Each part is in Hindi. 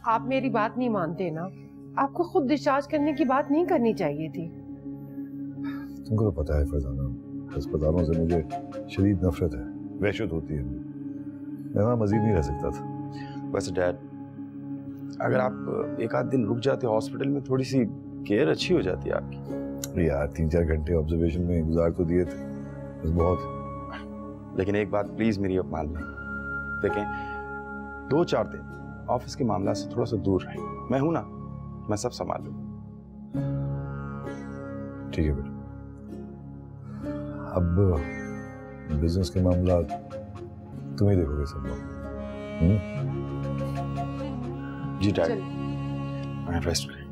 आप मेरी बात नहीं मानते ना, आपको खुद डिस्चार्ज करने की बात नहीं करनी चाहिए थी। तुमको तो पता है फरजाना, अस्पतालों से मुझे शदीद नफरत है, वहशत होती है। मैं वहाँ मजीद नहीं रह सकता था। वैसे डैड, अगर आप एक आध दिन रुक जाते हॉस्पिटल में, थोड़ी सी केयर अच्छी हो जाती है आपकी। यार 3-4 घंटे ऑब्जर्वेशन में गुजार तो दिए थे, बस बहुत। लेकिन एक बात प्लीज मेरी अब मान लें, देखें 2-4 दिन ऑफिस के मामला से थोड़ा सा दूर रहें। मैं हूं ना, मैं सब संभाल लूंगा। ठीक है बेटा, अब बिजनेस के मामला तुम ही देखोगे सब लोग। जी डैड, मैं रेस्ट करें।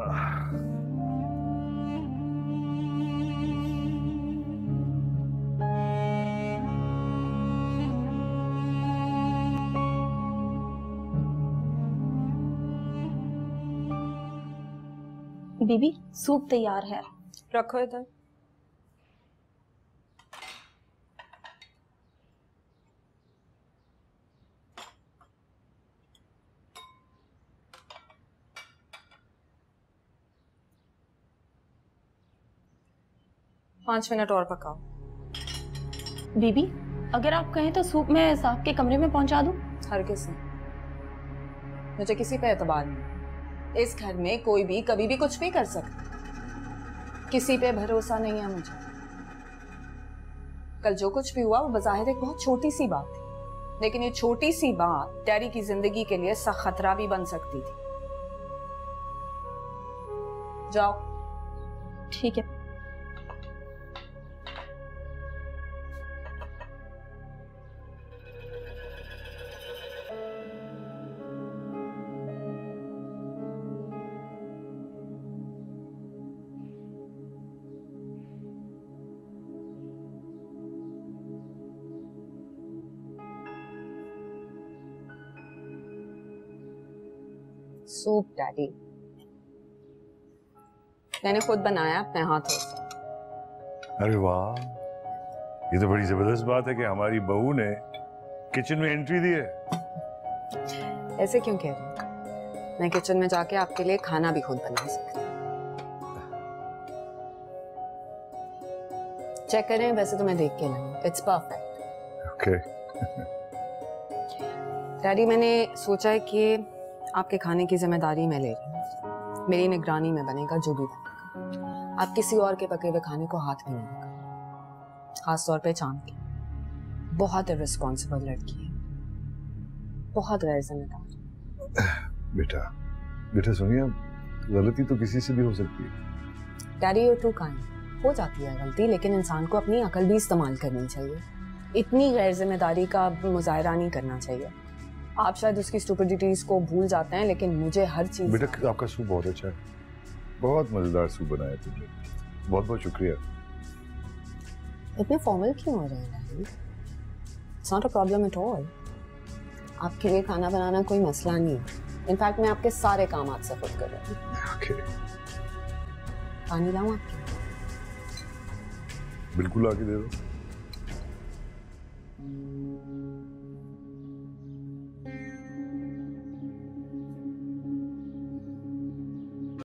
बीबी सूप तैयार है, रखो इधर। पाँच मिनट और पकाओ। बीबी अगर आप कहें तो सूप मैं साहब के कमरे में पहुंचा दूं? हरगिज़ नहीं, मुझे किसी पे एतबार नहीं। इस घर में कोई भी कभी भी कुछ भी कर सकता, किसी पे भरोसा नहीं है मुझे। कल जो कुछ भी हुआ वो बज़ाहिर एक बहुत छोटी सी बात थी, लेकिन ये छोटी सी बात डैडी की जिंदगी के लिए सख्त खतरा भी बन सकती थी। जाओ। ठीक है। सूप डैडी मैंने खुद बनाया अपने हाथों से। अरे वाह, ये तो बड़ी जबरदस्त बात है कि हमारी बहू ने किचन में एंट्री दी है। ऐसे क्यों कह रहे हैं? मैं किचन में जाके आपके लिए खाना भी खुद बना सकती हूँ। चेक करें, वैसे तो मैं देख के लाई, इट्स परफेक्ट। ओके। डैडी मैंने सोचा है कि आपके खाने की जिम्मेदारी मैं ले रही हूँ। मेरी निगरानी में बनेगा जो भी बनेगा। आप किसी और के पके हुए खाने को हाथ भी नहीं लगाएंगे, खास तौर पे चांद की। बहुत इररिस्पॉन्सिबल लड़की है, बहुत गैर जिम्मेदार। बेटा बेटा सुनिए, गलती तो किसी से भी हो सकती है। Daddy you too kind. हो जाती है गलती, लेकिन इंसान को अपनी अकल भी इस्तेमाल करनी चाहिए। इतनी गैर जिम्मेदारी का मुजाहरा नहीं करना चाहिए। आप शायद उसकी स्टुपिडिटीज को भूल जाते हैं, लेकिन मुझे हर चीज। बेटा आपका सूप बहुत अच्छा है, बहुत मजेदार सूप बनाया तुमने, बहुत बहुत शुक्रिया। इतने फॉर्मल क्यों हो रहे हैं? It's not a problem at all. आपके लिए खाना बनाना कोई मसला नहीं है। इनफैक्ट मैं आपके सारे काम आज से खुद कर रही हूँ। ओके। पानी लाऊं आपके? बिल्कुल आके दे दो।